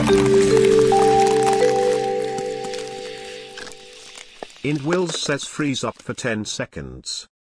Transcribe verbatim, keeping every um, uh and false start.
int Wills says freeze up for ten seconds.